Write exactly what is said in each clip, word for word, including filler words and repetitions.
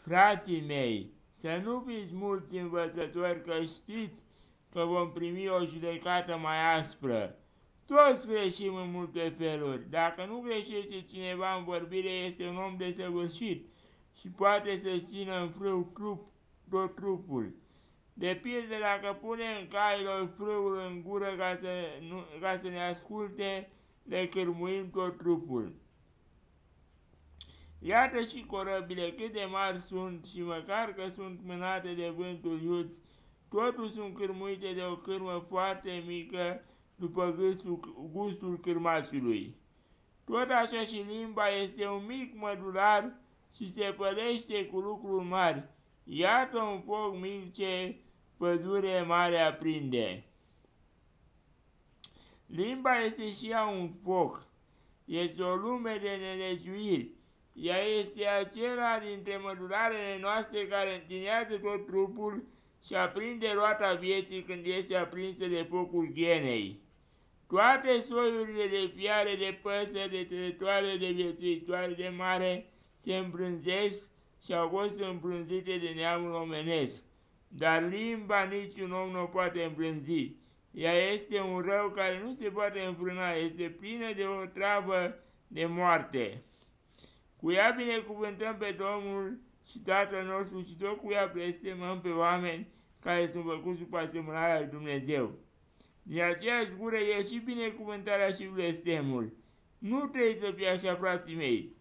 Frații mei, să nu fiți mulți învățători, că știți că vom primi o judecată mai aspră. Toți greșim în multe feluri. Dacă nu greșește cineva în vorbire, este un om desăvârșit și poate să țină în frâu trup, tot trupul. De pildă, dacă punem cailor frâul în gură ca să, nu, ca să ne asculte, le cârmuim tot trupul. Iată și corăbile cât de mari sunt și măcar că sunt mânate de vântul iuț, totuși sunt cârmuite de o cârmă foarte mică după gustul, gustul cârmașului. Tot așa și limba este un mic mădular și se pălește cu lucruri mari. Iată un foc mic ce pădure mare aprinde. Limba este și ea un foc. Este o lume de nelegiuiri. Ea este acela dintre mădularele noastre care întinează tot trupul și aprinde roata vieții când este aprinsă de focul ghenei. Toate soiurile de fiare, de păsări, de trătoare, de viețuitoare de mare se îmbrânzesc și au fost îmbrânzite de neamul omenesc. Dar limba niciun om nu o poate îmbrânzi. Ea este un rău care nu se poate înfrâna, este plină de o travă de moarte. Cu ea binecuvântăm pe Domnul și Tatăl nostru și tot cu ea blestemăm pe oameni care sunt făcuți sub asemănarea lui Dumnezeu. Din aceeași gură e și binecuvântarea și blestemul. Nu trebuie să fie așa, frații mei.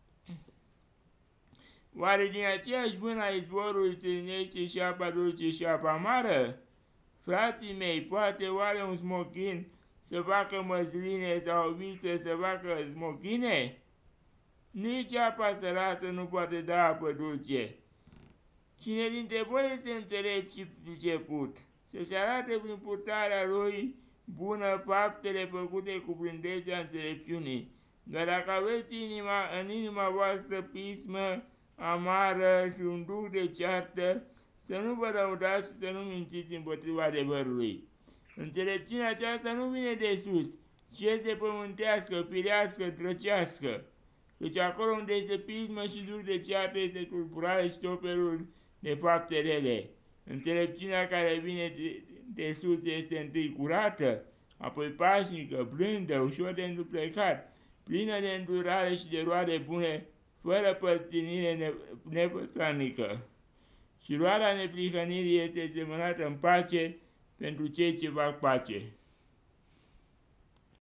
Oare din aceeași mână a izvorului țârnește și apa dulce și apa amară? Frații mei, poate oare un smochin să facă măsline sau o viță să facă smochine? Nici apa sărată nu poate da apă dulce. Cine dintre voi este înțelept și priceput, să-și arate prin purtarea lui bună faptele făcute cu blândețea înțelepciunii. Dar dacă aveți inima, în inima voastră pismă, amară și un duh de ceartă, să nu vă lăudați și să nu mințiți împotriva adevărului. Înțelepciunea aceasta nu vine de sus, ci este pământească, firească, drăcească. Căci acolo unde este pismă și duh de ceartă este tulburare și tot felul de fapte rele. Înțelepciunea care vine de, de sus este întâi curată, apoi pașnică, blândă, ușor de înduplecat, plină de îndurare și de roade bune, fără părținire nepățanică. Și roada neprihănirii este semănată în pace pentru cei ce fac pace.